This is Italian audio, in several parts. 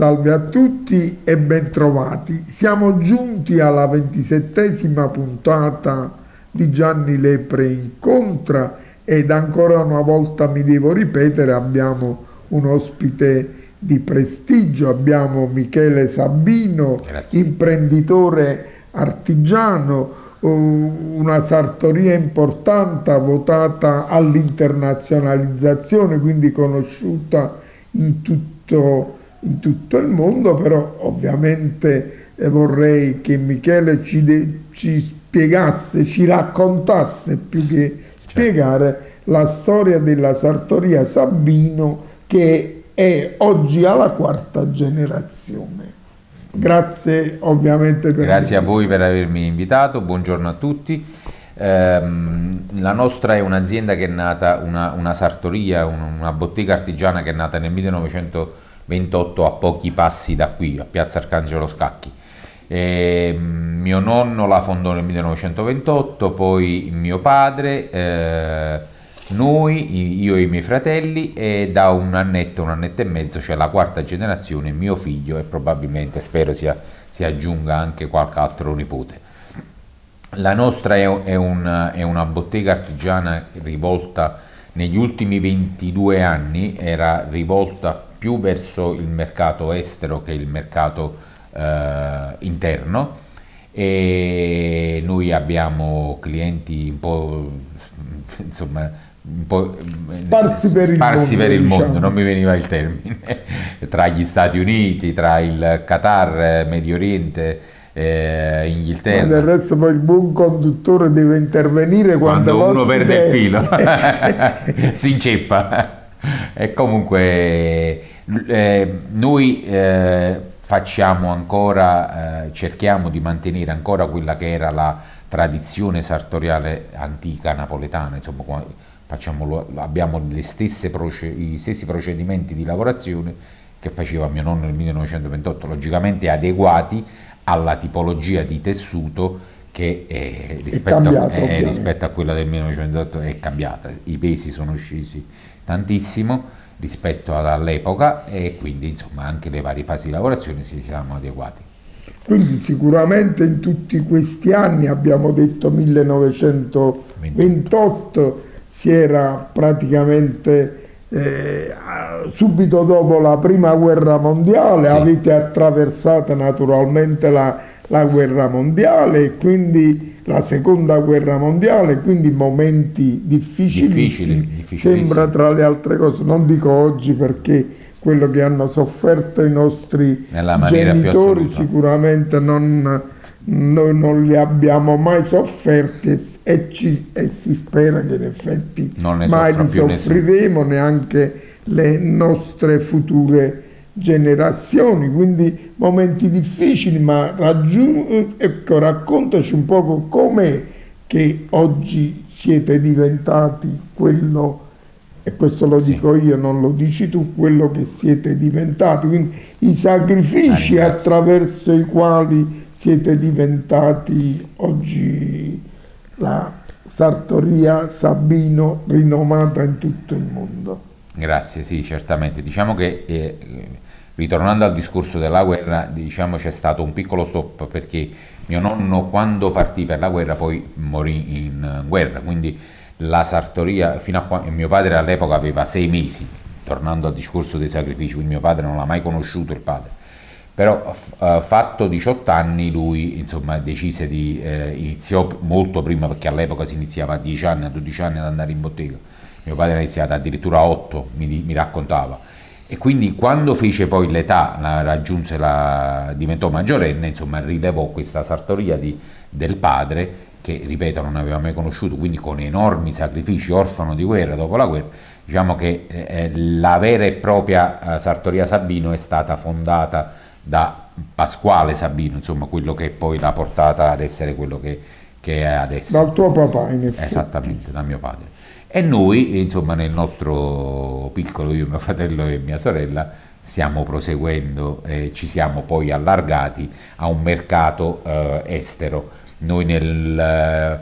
salve a tutti e bentrovati. Siamo giunti alla 27ª puntata di Gianni Lepre incontra ed ancora una volta mi devo ripetere, abbiamo un ospite di prestigio, abbiamo Michele Sabino, imprenditore artigiano, una sartoria importante votata all'internazionalizzazione, quindi conosciuta in tutto il mondo, però ovviamente vorrei che Michele ci spiegasse, ci raccontasse più che spiegare la storia della sartoria Sabino, che è oggi alla 4ª generazione. Grazie ovviamente per Grazie a voi per avermi invitato, buongiorno a tutti. La nostra è un'azienda che è nata, una sartoria, una bottega artigiana che è nata nel 1928 a pochi passi da qui, a Piazza Arcangelo Scacchi. Mio nonno la fondò nel 1928, poi mio padre, noi, io e i miei fratelli, e da un annetto e mezzo c'è la 4ª generazione, mio figlio, e probabilmente spero si aggiunga anche qualche altro nipote. La nostra è una bottega artigiana rivolta negli ultimi 22 anni, era rivolta più verso il mercato estero che il mercato interno, e noi abbiamo clienti un po', insomma, sparsi per il mondo, diciamo. Non mi veniva il termine, tra gli Stati Uniti, tra il Qatar, Medio Oriente, Inghilterra. Ma del resto poi il buon conduttore deve intervenire quando uno perde il filo, si inceppa. E comunque noi facciamo ancora, cerchiamo di mantenere ancora quella che era la tradizione sartoriale antica napoletana, insomma, abbiamo i stessi procedimenti di lavorazione che faceva mio nonno nel 1928, logicamente adeguati alla tipologia di tessuto che rispetto a quella del 1928 è cambiata. I pesi sono scesi tantissimo rispetto all'epoca, e quindi insomma anche le varie fasi di lavorazione si siamo adeguati. Quindi sicuramente in tutti questi anni, abbiamo detto 1928, si era praticamente subito dopo la prima guerra mondiale, sì. Avete attraversato naturalmente la guerra mondiale e quindi la seconda guerra mondiale, quindi momenti difficilissimi. Sembra, tra le altre cose, non dico oggi perché quello che hanno sofferto i nostri genitori sicuramente noi non li abbiamo mai sofferti, e si spera che in effetti mai li soffriremo, neanche le nostre future generazioni, quindi momenti difficili, ma ecco, raccontaci un poco com'è che oggi siete diventati quello, e questo lo dico io, non lo dici tu, quello che siete diventati, quindi i sacrifici attraverso i quali siete diventati oggi la sartoria Sabino rinomata in tutto il mondo. Grazie, sì, certamente. Diciamo che ritornando al discorso della guerra, diciamo c'è stato un piccolo stop, perché mio nonno, quando partì per la guerra, poi morì in guerra, quindi la sartoria, fino a quando mio padre all'epoca aveva 6 mesi, tornando al discorso dei sacrifici, quindi mio padre non l'ha mai conosciuto il padre, però fatto 18 anni lui insomma decise di, iniziò molto prima, perché all'epoca si iniziava a 10 anni, a 12 anni ad andare in bottega, mio padre ha iniziato addirittura a 8, mi raccontava, e quindi quando fece poi l'età, diventò maggiorenne, insomma rilevò questa sartoria del padre, che ripeto non aveva mai conosciuto, quindi con enormi sacrifici, orfano di guerra dopo la guerra. Diciamo che la vera e propria sartoria Sabino è stata fondata da Pasquale Sabino, insomma quello che poi l'ha portata ad essere quello che è adesso. Dal tuo papà, in effetti. Esattamente, da mio padre. E noi, insomma, nel nostro piccolo, io, mio fratello e mia sorella, stiamo proseguendo, ci siamo poi allargati a un mercato estero. Noi nel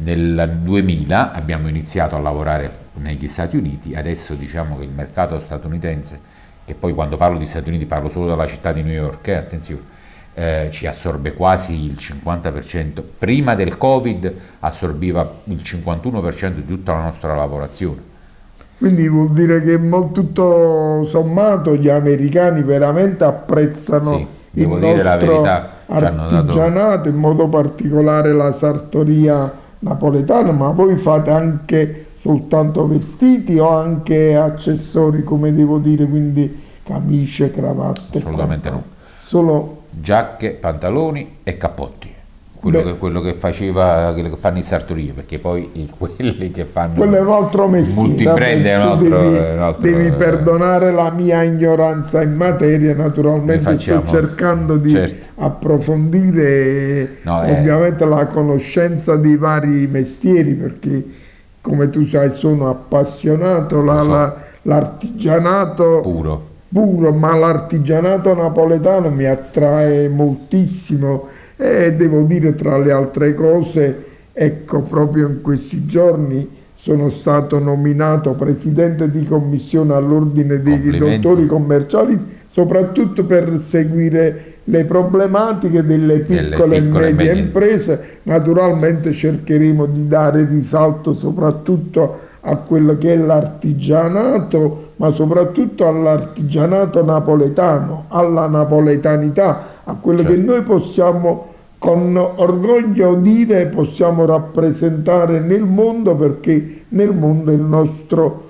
2000 abbiamo iniziato a lavorare negli Stati Uniti, adesso diciamo che il mercato statunitense che poi quando parlo di Stati Uniti parlo solo della città di New York, attenzione, ci assorbe quasi il 50%, prima del Covid assorbiva il 51% di tutta la nostra lavorazione. Quindi vuol dire che tutto sommato gli americani veramente apprezzano Sì, il devo dire la nostro verità, ci hanno dato... artigianato, in modo particolare la sartoria napoletana, ma voi fate anche soltanto vestiti o anche accessori, come devo dire, quindi camicie, cravatte? Assolutamente no. Solo Giacche, pantaloni e cappotti. Beh, Quello che faceva, quello che fanno in sartoria, perché poi quelli che fanno quello è un altro mestiere, multibrand è un tu altro, devi, è un altro, devi perdonare la mia ignoranza in materia, naturalmente sto cercando di certo. approfondire No, ovviamente la conoscenza dei vari mestieri, perché come tu sai sono appassionato, l'artigianato puro, ma l'artigianato napoletano mi attrae moltissimo. E devo dire, tra le altre cose, ecco, proprio in questi giorni sono stato nominato presidente di commissione all'ordine dei dottori commerciali, soprattutto per seguire le problematiche delle piccole e medie imprese. Naturalmente cercheremo di dare risalto soprattutto a quello che è l'artigianato, ma soprattutto all'artigianato napoletano, alla napoletanità, a quello che noi possiamo con orgoglio dire, possiamo rappresentare nel mondo, perché nel mondo il nostro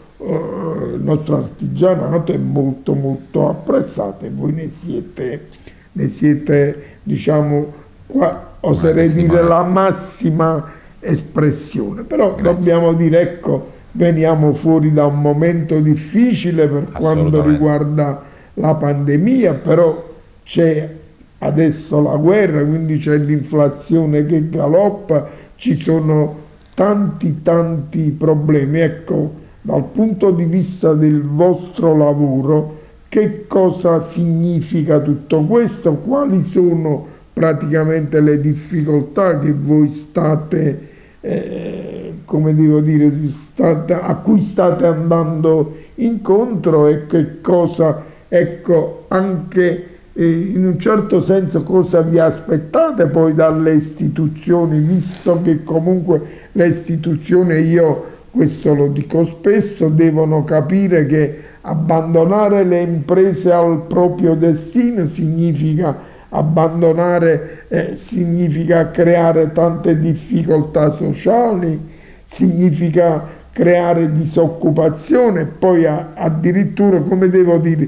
artigianato è molto molto apprezzato e voi ne siete diciamo, oserei dire la massima espressione. Però dobbiamo dire, ecco, veniamo fuori da un momento difficile per quanto riguarda la pandemia, però c'è adesso la guerra, quindi c'è l'inflazione che galoppa, ci sono tanti problemi. Ecco, dal punto di vista del vostro lavoro, che cosa significa tutto questo? Quali sono praticamente le difficoltà che voi state, come devo dire, a cui state andando incontro, e che cosa, ecco, anche in un certo senso cosa vi aspettate poi dalle istituzioni, visto che comunque le istituzioni, io questo lo dico spesso, devono capire che abbandonare le imprese al proprio destino significa abbandonare, significa creare tante difficoltà sociali, significa creare disoccupazione, poi addirittura, come devo dire,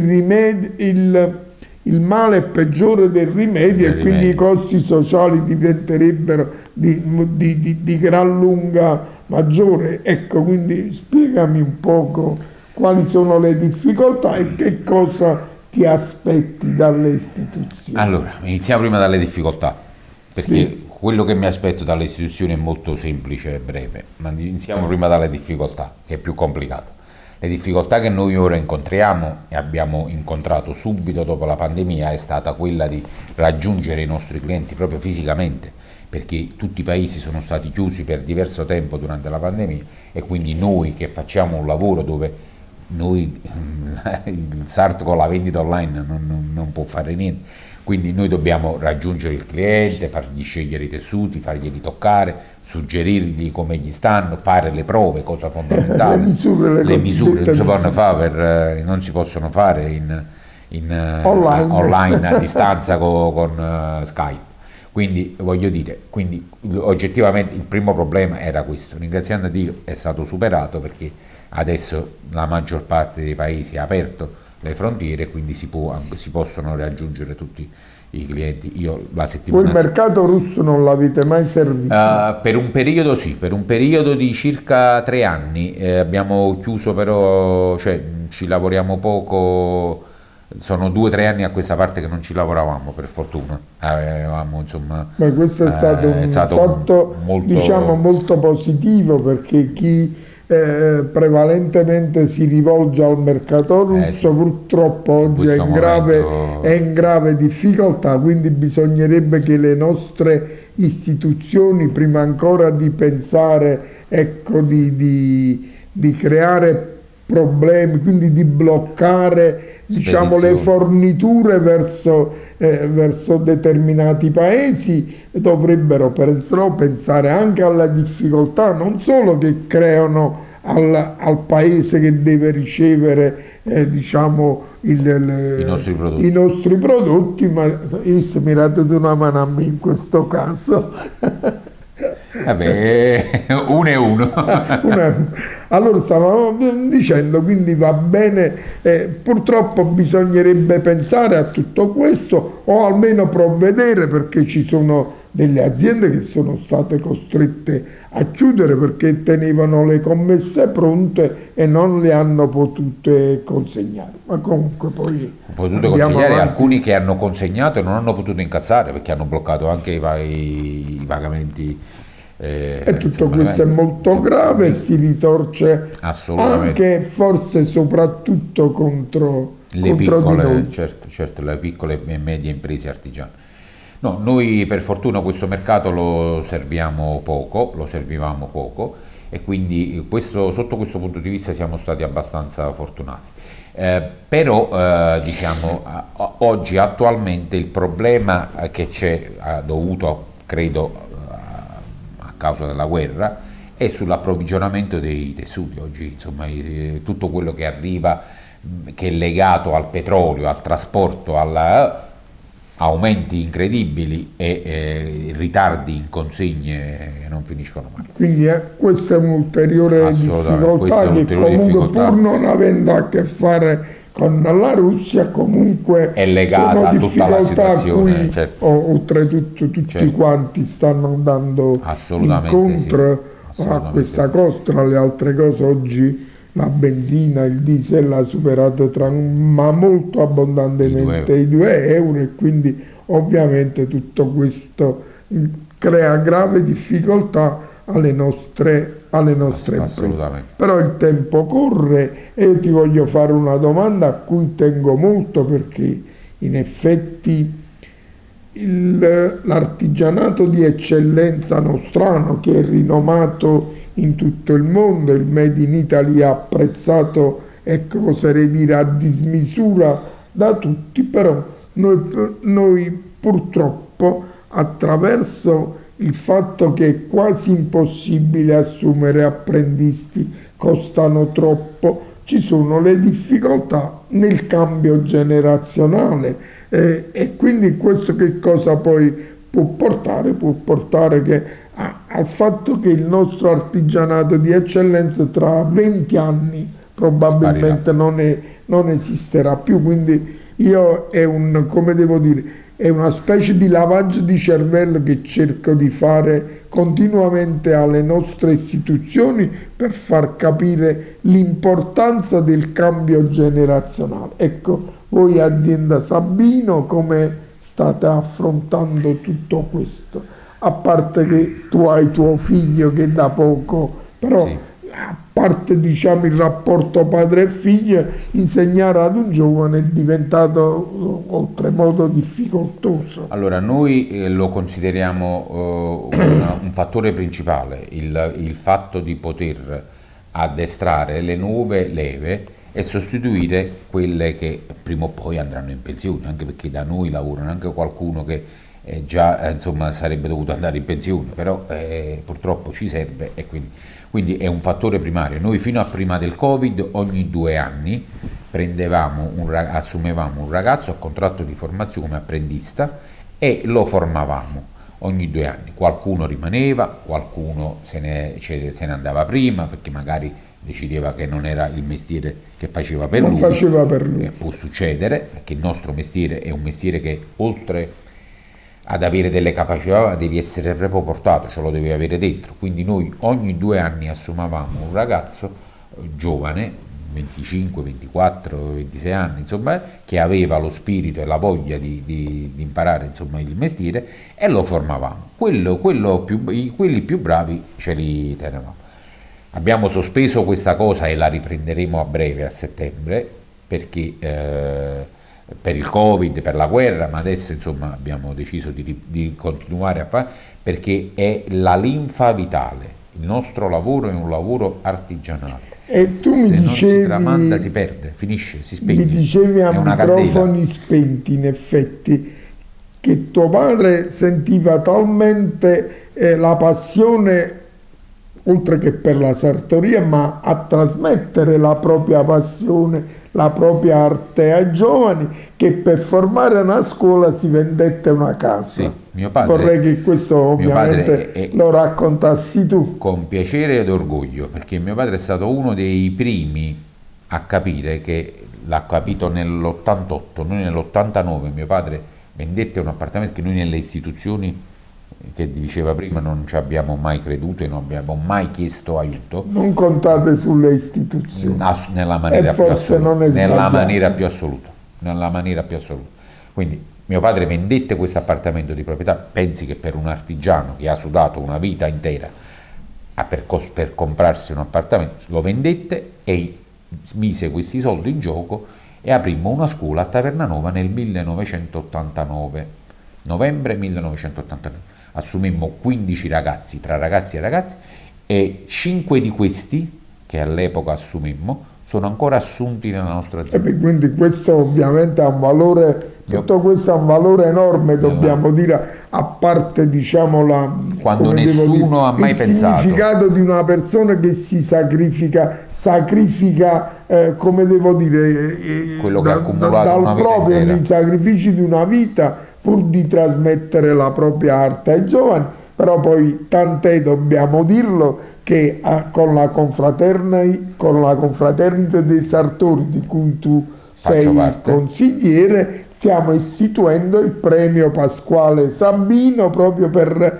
il male è peggiore del rimedio, e quindi i costi sociali diventerebbero di gran lunga maggiore. Ecco, quindi spiegami un poco quali sono le difficoltà e che cosa ti aspetti dalle istituzioni. Allora, iniziamo prima dalle difficoltà, perché quello che mi aspetto dalle istituzioni è molto semplice e breve, ma iniziamo prima dalle difficoltà, che è più complicato. Le difficoltà che noi ora incontriamo e abbiamo incontrato subito dopo la pandemia è stata quella di raggiungere i nostri clienti proprio fisicamente, perché tutti i paesi sono stati chiusi per diverso tempo durante la pandemia, e quindi noi che facciamo un lavoro dove noi il SART con la vendita online non può fare niente, quindi noi dobbiamo raggiungere il cliente, fargli scegliere i tessuti, farglieli toccare, suggerirgli come gli stanno, fare le prove, cosa fondamentale. Le misure non si possono fare online a distanza con Skype. Quindi voglio dire, oggettivamente il primo problema era questo. Ringraziando a Dio è stato superato, perché adesso la maggior parte dei paesi ha aperto le frontiere, quindi si possono raggiungere tutti i clienti. Io la settimana... Voi il mercato russo non l'avete mai servito? Per un periodo sì, per un periodo di circa 3 anni abbiamo chiuso, però cioè, ci lavoriamo poco. Sono 2 o 3 anni a questa parte che non ci lavoravamo, per fortuna. Avevamo, insomma, ma questo è stato un fatto diciamo molto positivo, perché chi prevalentemente si rivolge al mercato russo purtroppo oggi è in grave difficoltà, quindi bisognerebbe che le nostre istituzioni, prima ancora di pensare, ecco, di creare problemi, quindi di bloccare, diciamo, le forniture verso determinati paesi, dovrebbero però pensare anche alla difficoltà non solo che creano al paese che deve ricevere diciamo i nostri prodotti, ma mi date una mano a me in questo caso. Vabbè, uno e uno. Allora stavamo dicendo, quindi va bene, purtroppo bisognerebbe pensare a tutto questo o almeno provvedere, perché ci sono delle aziende che sono state costrette a chiudere perché tenevano le commesse pronte e non le hanno potute consegnare. Ma comunque poi potute consegnare, alcuni che hanno consegnato e non hanno potuto incassare perché hanno bloccato anche i pagamenti. E tutto questo è molto grave e si ritorce anche forse soprattutto contro le piccole, certo, le piccole e medie imprese artigiane. No, noi per fortuna questo mercato lo servivamo poco e quindi sotto questo punto di vista siamo stati abbastanza fortunati. Però diciamo oggi attualmente il problema che c'è dovuto, credo, a causa della guerra, è sull'approvvigionamento dei tessuti. Oggi insomma tutto quello che arriva, che è legato al petrolio, al trasporto, aumenti incredibili e ritardi in consegne che non finiscono mai. Quindi questa è un'ulteriore difficoltà che comunque pur non avendo a che fare con la Russia comunque è legata a tutta la situazione, certo. Oltretutto tutti quanti stanno andando incontro a questa cosa. Tra le altre cose oggi la benzina, il diesel ha superato ma molto abbondantemente i 2 euro e quindi ovviamente tutto questo crea grave difficoltà alle nostre imprese. Però il tempo corre e io ti voglio fare una domanda a cui tengo molto, perché in effetti l'artigianato di eccellenza nostrano, che è rinomato in tutto il mondo, il Made in Italy è apprezzato, ecco, oserei dire a dismisura da tutti, però noi purtroppo, attraverso il fatto che è quasi impossibile assumere apprendisti, costano troppo, ci sono le difficoltà nel cambio generazionale e quindi questo che cosa poi può portare? Può portare al fatto che il nostro artigianato di eccellenza tra 20 anni probabilmente non esisterà più, quindi come devo dire, è una specie di lavaggio di cervello che cerco di fare continuamente alle nostre istituzioni per far capire l'importanza del cambio generazionale. Ecco, voi azienda Sabino come state affrontando tutto questo? A parte che tu hai tuo figlio che da poco, però sì. A parte diciamo il rapporto padre e figlio, insegnare ad un giovane è diventato oltremodo difficoltoso. Allora noi lo consideriamo un fattore principale, il fatto di poter addestrare le nuove leve e sostituire quelle che prima o poi andranno in pensione, anche perché da noi lavorano anche qualcuno che già insomma sarebbe dovuto andare in pensione, però purtroppo ci serve e quindi è un fattore primario. Noi fino a prima del Covid ogni 2 anni assumevamo un ragazzo a contratto di formazione come apprendista e lo formavamo ogni 2 anni. Qualcuno rimaneva, qualcuno se ne andava prima perché magari decideva che non era il mestiere che faceva per lui. Può succedere, perché il nostro mestiere è un mestiere che oltre ad avere delle capacità devi essere proprio portato, ce lo devi avere dentro. Quindi noi ogni 2 anni assumavamo un ragazzo giovane, 25, 24, 26 anni, insomma, che aveva lo spirito e la voglia di imparare insomma, il mestiere e lo formavamo. Quelli più bravi ce li tenevamo. Abbiamo sospeso questa cosa e la riprenderemo a breve, a settembre, perché per il Covid, per la guerra, ma adesso insomma abbiamo deciso di continuare a fare, perché è la linfa vitale. Il nostro lavoro è un lavoro artigianale E tu se mi non dicevi, si tramanda si perde, finisce, si spegne. mi dicevi a È una microfoni candela. spenti, in effetti, che tuo padre sentiva talmente la passione, oltre che per la sartoria, ma a trasmettere la propria passione, la propria arte ai giovani, che per formare una scuola si vendette una casa. Sì, mio padre, Vorrei che questo mio padre ovviamente lo raccontassi tu. con piacere ed orgoglio, perché mio padre è stato uno dei primi a capire, che l'ha capito nell'88, noi nell'89 mio padre vendette un appartamento che noi nelle istituzioni, che diceva prima, non ci abbiamo mai creduto e non abbiamo mai chiesto aiuto, Non contate sulle istituzioni. nella maniera E più forse assoluta, non è nella sbagliato. maniera più assoluta, nella maniera più assoluta. Quindi mio padre vendette questo appartamento di proprietà, pensi che per un artigiano che ha sudato una vita intera per comprarsi un appartamento, lo vendette e mise questi soldi in gioco e aprimmo una scuola a Tavernanova nel 1989, novembre 1989. Assumemmo 15 ragazzi, tra ragazzi e ragazze, e 5 di questi, che all'epoca assumemmo, sono ancora assunti nella nostra E azienda. beh, quindi questo ovviamente ha un valore, tutto questo ha un valore enorme, dobbiamo dire, a parte diciamo Quando come devo nessuno dire, ha mai il pensato. significato di una persona che si sacrifica, come devo dire, Quello che ha accumulato dal una vita proprio, intera. i sacrifici di una vita pur di trasmettere la propria arte ai giovani, però poi tant'è, dobbiamo dirlo, che con la confraternita dei sartori di cui tu sei Faccio il parte. consigliere, stiamo istituendo il premio Pasquale Sabino proprio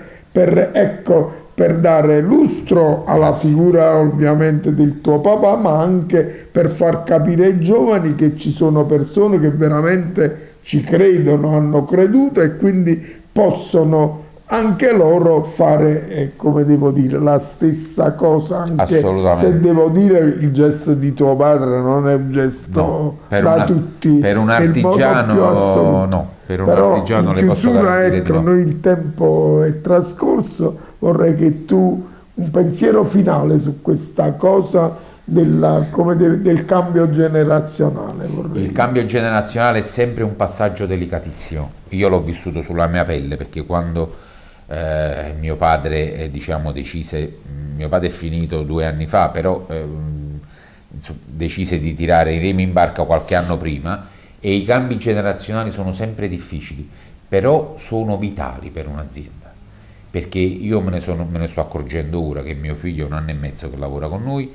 per dare lustro alla figura ovviamente del tuo papà, ma anche per far capire ai giovani che ci sono persone che veramente ci credono, hanno creduto e quindi possono anche loro fare, come devo dire, la stessa cosa, anche Assolutamente. se devo dire il gesto di tuo padre non è un gesto da tutti per un nel modo artigiano più assoluto. no, per un Però artigiano in le posso chiusura, garantire di ecco, no. noi il tempo è trascorso, vorrei che tu un pensiero finale su questa cosa del cambio generazionale. Il cambio generazionale è sempre un passaggio delicatissimo. Io l'ho vissuto sulla mia pelle, perché quando mio padre diciamo decise, mio padre è finito 2 anni fa, però decise di tirare i remi in barca qualche anno prima, e i cambi generazionali sono sempre difficili, però sono vitali per un'azienda, perché io me ne sto accorgendo ora che mio figlio è 1 anno e mezzo che lavora con noi.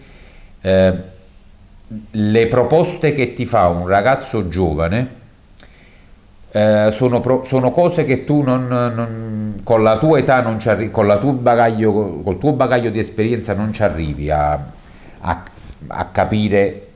Le proposte che ti fa un ragazzo giovane sono cose che tu con la tua età non ci arrivi, col tuo bagaglio di esperienza non ci arrivi a capire,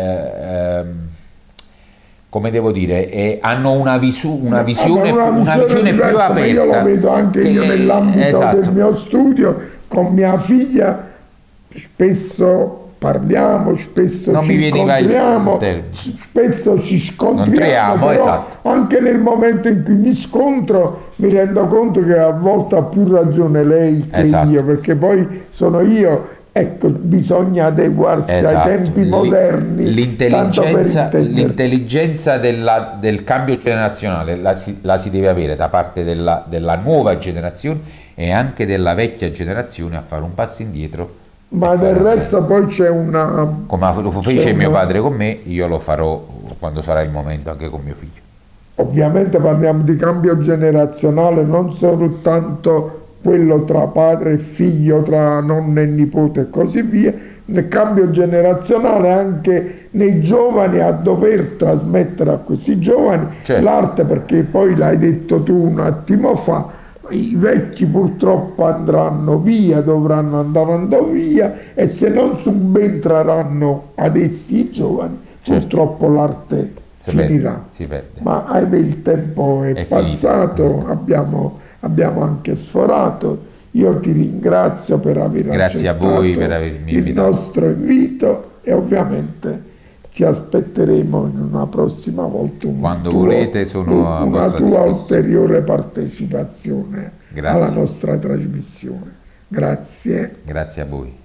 come devo dire, hanno una visione più aperta. Io lo vedo anche io nell'ambito esatto. del mio studio, con mia figlia spesso parliamo, spesso Non mi ci veniva il incontriamo, termine. spesso ci scontriamo, però esatto. anche nel momento in cui mi scontro mi rendo conto che a volte ha più ragione lei che Esatto. io, perché poi sono io. Ecco, bisogna adeguarsi ai tempi moderni. L'intelligenza del cambio generazionale la si deve avere da parte della nuova generazione e anche della vecchia generazione, a fare un passo indietro. Ma del resto poi c'è una... Come lo fece mio padre con me, io lo farò quando sarà il momento anche con mio figlio. Ovviamente parliamo di cambio generazionale, non soltanto quello tra padre e figlio, tra nonno e nipote e così via, nel cambio generazionale anche nei giovani, a dover trasmettere a questi giovani l'arte, perché poi l'hai detto tu un attimo fa, i vecchi purtroppo andranno via, dovranno andare via, e se non subentreranno ad essi i giovani, purtroppo l'arte finirà. Si perde. Ma ahimè il tempo è passato, abbiamo anche sforato. Io ti ringrazio per aver accettato il nostro invito, e ovviamente ci aspetteremo in una prossima volta una tua ulteriore partecipazione alla nostra trasmissione. Grazie. Grazie a voi.